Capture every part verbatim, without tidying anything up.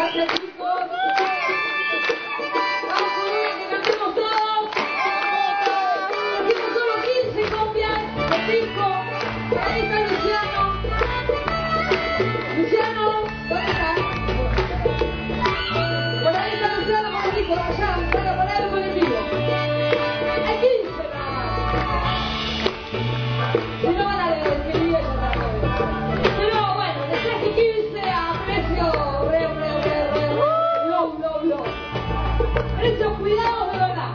Gracias, chicos. Vamos con una que cantemos todos. Hacemos solo quince copias de cinco. Ahí está Luciano. Luciano, ¿dónde está? Por ahí está Luciano con el disco, allá, para poner el colectivo. Hay quince nada más. Si no van a despedir ella también. Pero bueno, les traje quince a precio re, re, re, re, low, low, low. Precio cuidados de verdad.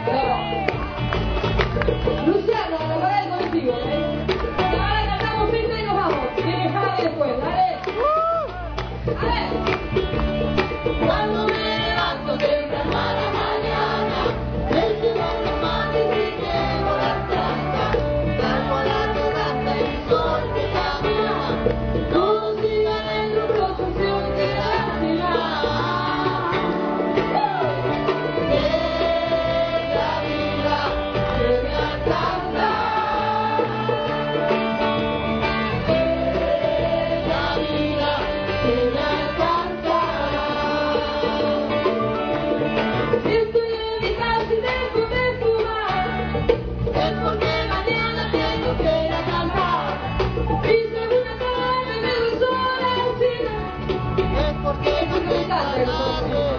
No. Luciano, para el colectivo, ¿eh? Y ahora cantamos cinco y nos vamos. Tiene Javi después, dale. A ver. Cuando me levanto temprano a la mañana, el cielo me mata y me llevo las plantas. Salgo a la terraza y el sol me llama. Todos sigan en su procesión de la ciudad. Es la vida que me alcanza. Es la vida que me alcanza. Estoy en mi casa y dejo de fumar. Es porque mañana tengo que ir a cantar. Y según acabarme me voy sola al cine. Es porque no Me tengo encanta eso. nada.